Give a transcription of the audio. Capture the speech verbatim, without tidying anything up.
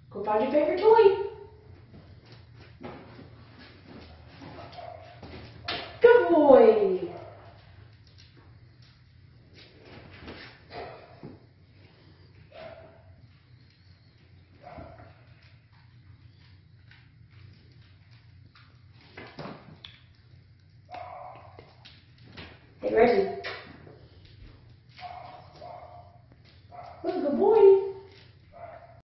Go find your favorite toy. Good boy. Hey, Reggie.